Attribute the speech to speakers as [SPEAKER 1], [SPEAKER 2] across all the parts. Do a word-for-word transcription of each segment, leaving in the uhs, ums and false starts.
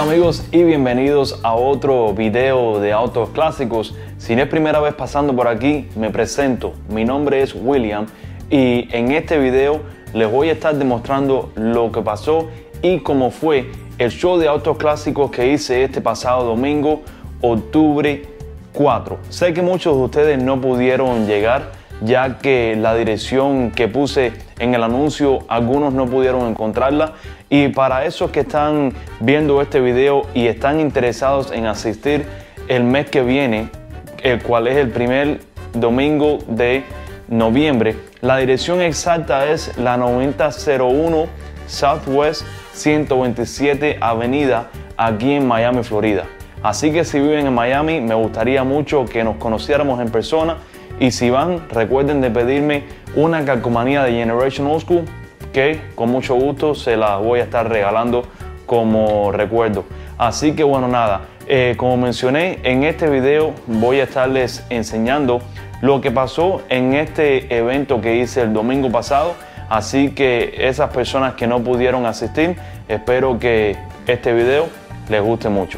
[SPEAKER 1] Hola amigos y bienvenidos a otro video de autos clásicos. Si no es primera vez pasando por aquí, me presento. Mi nombre es William y en este video les voy a estar demostrando lo que pasó y cómo fue el show de autos clásicos que hice este pasado domingo, octubre cuatro. Sé que muchos de ustedes no pudieron llegar, ya que la dirección que puse en el anuncio, algunos no pudieron encontrarla. Y para esos que están viendo este video y están interesados en asistir el mes que viene, el cual es el primer domingo de noviembre, la dirección exacta es la noventa cero uno Southwest ciento veintisiete Avenida, aquí en Miami, Florida. Así que si viven en Miami, me gustaría mucho que nos conociéramos en persona. Y si van, recuerden de pedirme una calcomanía de Generation Old School, que con mucho gusto se la voy a estar regalando como recuerdo. Así que bueno, nada, eh, como mencioné, en este video voy a estarles enseñando lo que pasó en este evento que hice el domingo pasado. Así que esas personas que no pudieron asistir, espero que este video les guste mucho.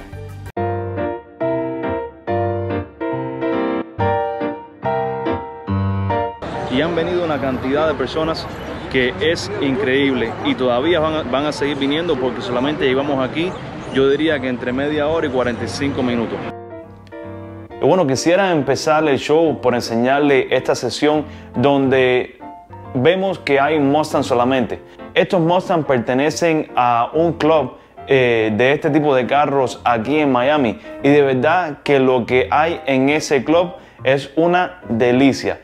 [SPEAKER 1] Y han venido una cantidad de personas que es increíble y todavía van a, van a seguir viniendo, porque solamente llevamos aquí, yo diría que entre media hora y cuarenta y cinco minutos. Y bueno, quisiera empezar el show por enseñarle esta sesión donde vemos que hay Mustang solamente. Estos Mustang pertenecen a un club eh, de este tipo de carros aquí en Miami, y de verdad que lo que hay en ese club es una delicia.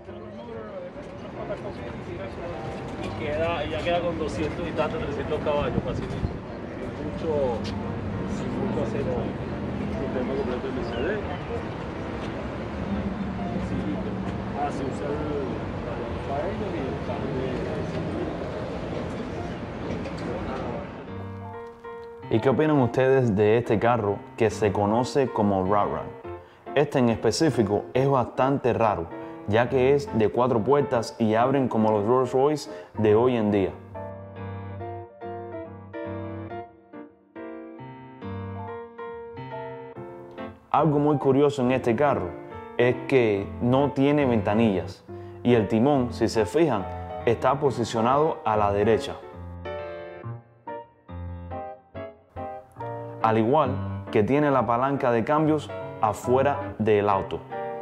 [SPEAKER 2] Y ya queda con doscientos y tanto, trescientos caballos, fácil. Mucho, sin mucho acero, sistema completo de M C D. Sí, así usa el faeno y el cambio de...
[SPEAKER 1] ¿Y qué opinan ustedes de este carro que se conoce como Rat Rod? Este en específico es bastante raro, ya que es de cuatro puertas y abren como los Rolls Royce de hoy en día. Algo muy curioso en este carro es que no tiene ventanillas y el timón, si se fijan, está posicionado a la derecha. Al igual que tiene la palanca de cambios afuera del auto.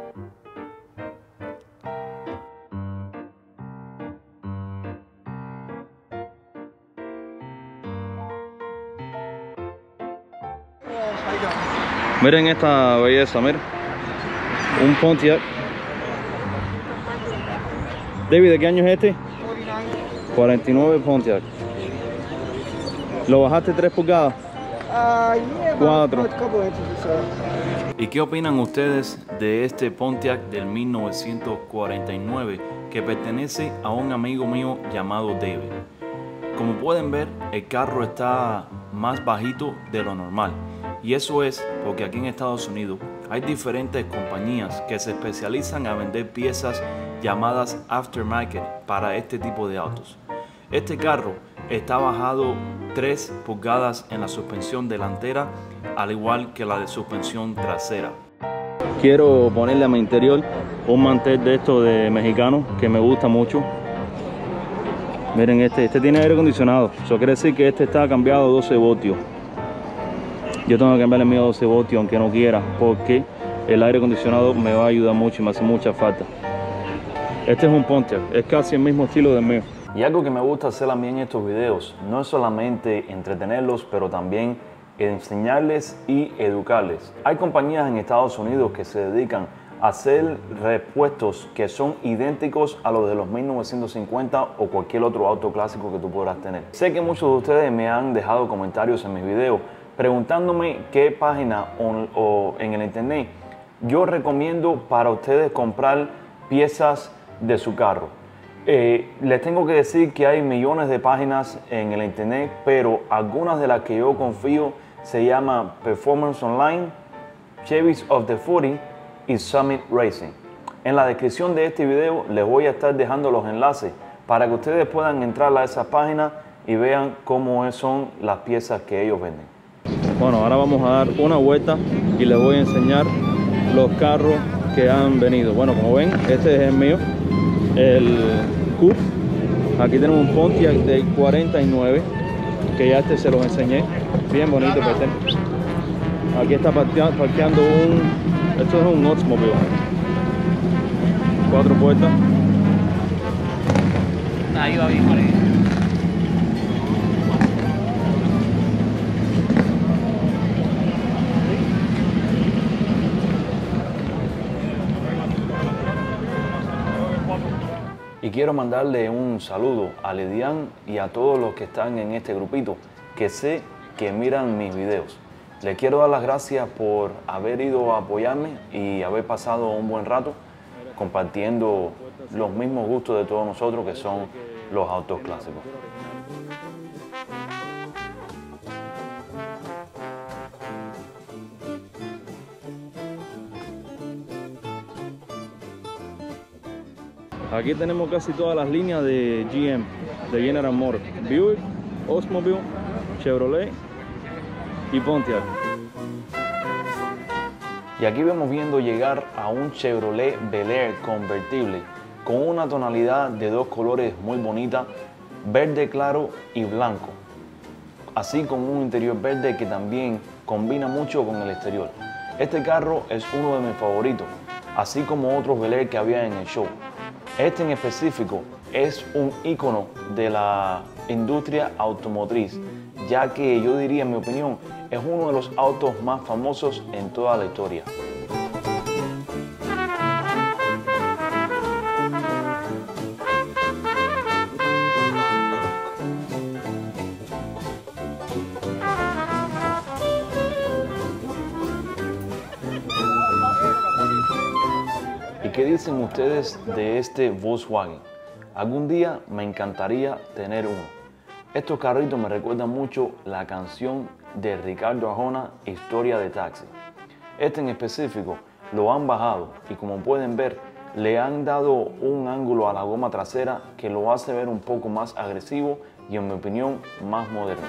[SPEAKER 1] Miren esta belleza, miren. Un Pontiac. David, ¿de qué año es este? cuarenta y nueve Pontiac. ¿Lo bajaste tres pulgadas? cuatro. ¿Y qué opinan ustedes de este Pontiac del mil novecientos cuarenta y nueve que pertenece a un amigo mío llamado David? Como pueden ver, el carro está más bajito de lo normal. Y eso es porque aquí en Estados Unidos hay diferentes compañías que se especializan a vender piezas llamadas aftermarket para este tipo de autos. Este carro está bajado tres pulgadas en la suspensión delantera, al igual que la de suspensión trasera. Quiero ponerle a mi interior un mantel de estos de mexicano que me gusta mucho. Miren, este, este tiene aire acondicionado. Eso quiere decir que este está cambiado a doce voltios. Yo tengo que cambiar el mío a doce voltios aunque no quiera, porque el aire acondicionado me va a ayudar mucho y me hace mucha falta. Este es un Pontiac, es casi el mismo estilo del mío. Y algo que me gusta hacer a mí en estos videos no es solamente entretenerlos, pero también enseñarles y educarles. Hay compañías en Estados Unidos que se dedican a hacer repuestos que son idénticos a los de los mil novecientos cincuenta o cualquier otro auto clásico que tú podrás tener. Sé que muchos de ustedes me han dejado comentarios en mis videos preguntándome qué página o, o en el internet yo recomiendo para ustedes comprar piezas de su carro. Eh, les tengo que decir que hay millones de páginas en el internet, pero algunas de las que yo confío se llama Performance Online, Chevys of the cuarenta y Summit Racing. En la descripción de este video les voy a estar dejando los enlaces para que ustedes puedan entrar a esas páginas y vean cómo son las piezas que ellos venden. Bueno, ahora vamos a dar una vuelta y les voy a enseñar los carros que han venido. Bueno, como ven, este es el mío, el Coupe. Aquí tenemos un Pontiac del cuarenta y nueve, que ya este se los enseñé. Bien bonito, este. Aquí está parqueando un... Esto es un Oldsmobile. Cuatro puertas.
[SPEAKER 3] Ahí va bien, por ahí.
[SPEAKER 1] Y quiero mandarle un saludo a Lidian y a todos los que están en este grupito, que sé que miran mis videos. Les quiero dar las gracias por haber ido a apoyarme y haber pasado un buen rato compartiendo los mismos gustos de todos nosotros, que son los autos clásicos. Aquí tenemos casi todas las líneas de G M, de General Motors: Buick, Oldsmobile, Chevrolet y Pontiac. Y aquí vemos viendo llegar a un Chevrolet Bel Air convertible con una tonalidad de dos colores muy bonita, verde claro y blanco, así como un interior verde que también combina mucho con el exterior. Este carro es uno de mis favoritos, así como otros Bel Air que había en el show. Este en específico es un ícono de la industria automotriz, ya que yo diría, en mi opinión, es uno de los autos más famosos en toda la historia. ¿Y qué dicen ustedes de este Volkswagen? Algún día me encantaría tener uno. Estos carritos me recuerdan mucho la canción de Ricardo Arjona, Historia de Taxi. Este en específico lo han bajado y, como pueden ver, le han dado un ángulo a la goma trasera que lo hace ver un poco más agresivo y, en mi opinión, más moderno.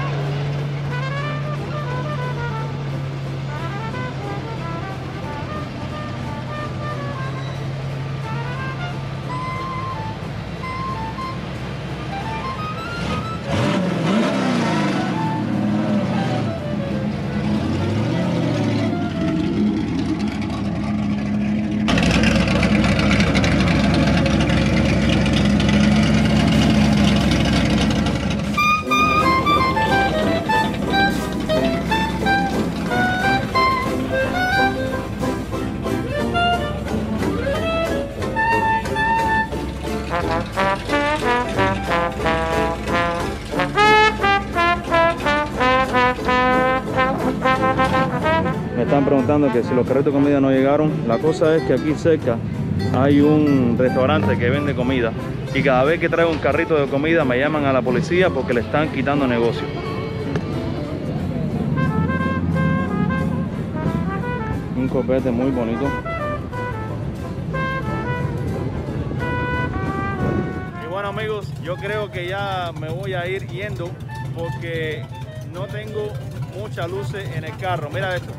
[SPEAKER 1] Me están preguntando que si los carritos de comida no llegaron. La cosa es que aquí cerca hay un restaurante que vende comida y cada vez que traigo un carrito de comida me llaman a la policía porque le están quitando negocio. Un copete muy bonito. Y bueno, amigos, yo creo que ya me voy a ir yendo porque no tengo muchas luces en el carro. Mira esto.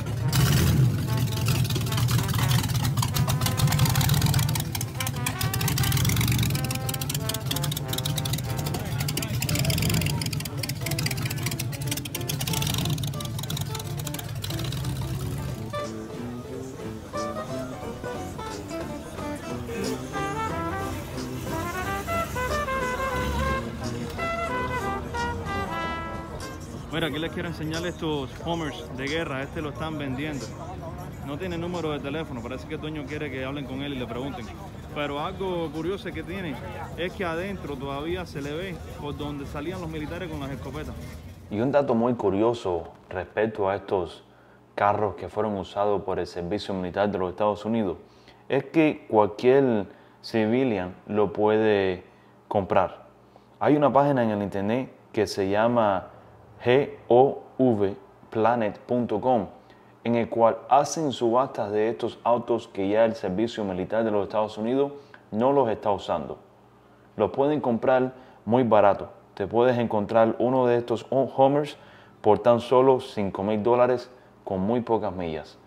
[SPEAKER 1] Mira, aquí les quiero enseñar estos Hummers de guerra. Este lo están vendiendo. No tiene número de teléfono. Parece que el dueño quiere que hablen con él y le pregunten. Pero algo curioso que tiene es que adentro todavía se le ve por donde salían los militares con las escopetas. Y un dato muy curioso respecto a estos carros que fueron usados por el servicio militar de los Estados Unidos es que cualquier civilian lo puede comprar. Hay una página en el internet que se llama gov planet punto com, en el cual hacen subastas de estos autos que ya el servicio militar de los Estados Unidos no los está usando. Los pueden comprar muy barato. Te puedes encontrar uno de estos Hummers por tan solo cinco mil dólares con muy pocas millas.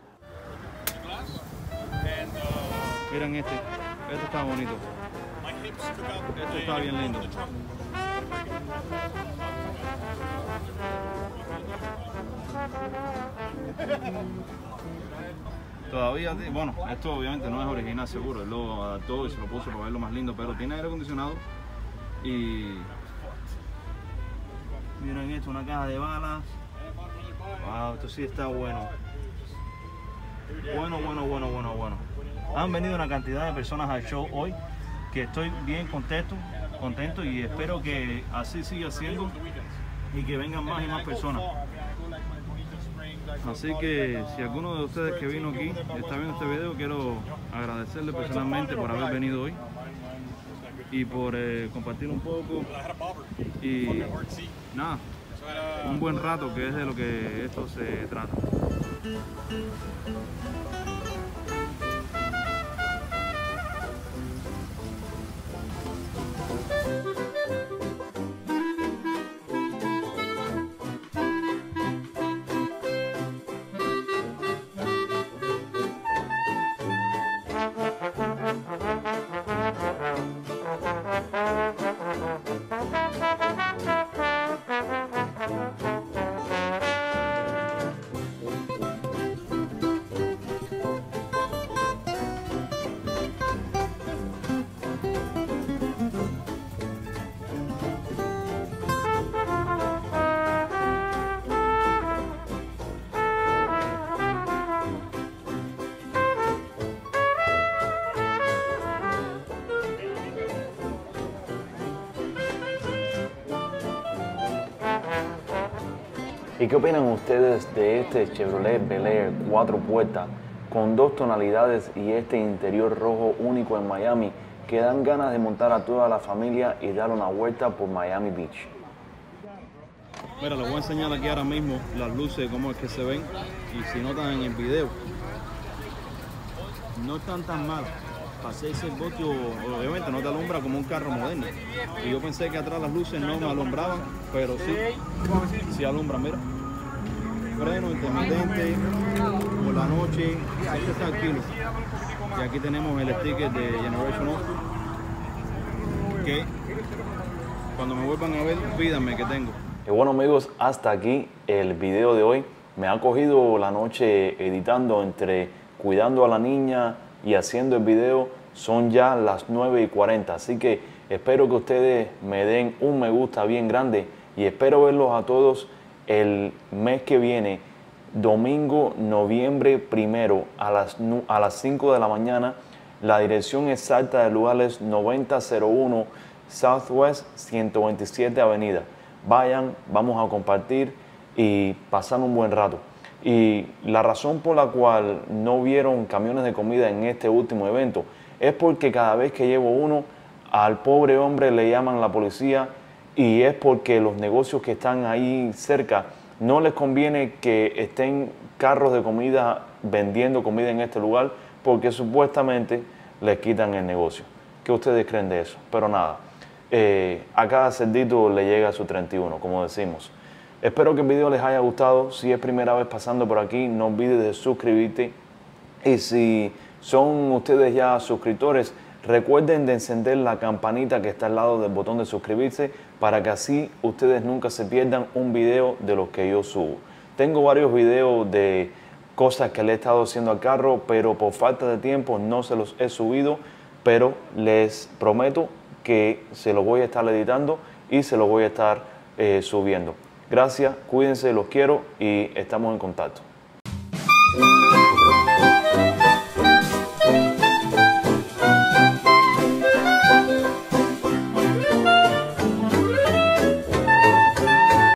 [SPEAKER 1] Miren este, este está bonito. Este está bien lindo. Todavía, bueno, esto obviamente no es original seguro, él lo adaptó y se lo puso para verlo más lindo, pero tiene aire acondicionado y miren esto, una caja de balas. Wow, esto sí está bueno. Bueno, bueno, bueno, bueno, bueno. Han venido una cantidad de personas al show hoy que estoy bien contento, contento y espero que así siga siendo y que vengan más y más personas. Así que si alguno de ustedes que vino aquí está viendo este video, quiero agradecerle personalmente por haber venido hoy y por eh, compartir un poco y nada, un buen rato, que es de lo que esto se trata. ¿Y qué opinan ustedes de este Chevrolet Bel Air cuatro puertas con dos tonalidades y este interior rojo único en Miami que dan ganas de montar a toda la familia y dar una vuelta por Miami Beach? Mira, les voy a enseñar aquí ahora mismo las luces, cómo es que se ven, y si notan en el video, no están tan mal. Para seis voltios, obviamente no te alumbra como un carro moderno. Y yo pensé que atrás las luces no me alumbraban, pero sí, sí alumbran, mira. Freno intermitente, por la noche, este está tranquilo. Y aquí tenemos el sticker de Generation Off, que cuando me vuelvan a ver, pídanme que tengo. Y bueno amigos, hasta aquí el video de hoy. Me ha cogido la noche editando, entre cuidando a la niña y haciendo el video. Son ya las nueve y cuarenta, así que espero que ustedes me den un me gusta bien grande y espero verlos a todos el mes que viene, domingo, noviembre primero, a las, a las cinco de la mañana. La dirección exacta del lugar es noventa cero uno Southwest ciento veintisiete Avenida. Vayan, vamos a compartir y pasar un buen rato. Y la razón por la cual no vieron camiones de comida en este último evento es porque cada vez que llevo uno, al pobre hombre le llaman la policía, y es porque los negocios que están ahí cerca no les conviene que estén carros de comida vendiendo comida en este lugar, porque supuestamente les quitan el negocio. ¿Qué ustedes creen de eso? Pero nada, eh, a cada cerdito le llega su treinta y uno, como decimos. Espero que el video les haya gustado. Si es primera vez pasando por aquí, no olvides de suscribirte. Y si son ustedes ya suscriptores, recuerden de encender la campanita que está al lado del botón de suscribirse para que así ustedes nunca se pierdan un video de los que yo subo. Tengo varios videos de cosas que le he estado haciendo al carro, pero por falta de tiempo no se los he subido, pero les prometo que se los voy a estar editando y se los voy a estar eh, subiendo. Gracias, cuídense, los quiero y estamos en contacto.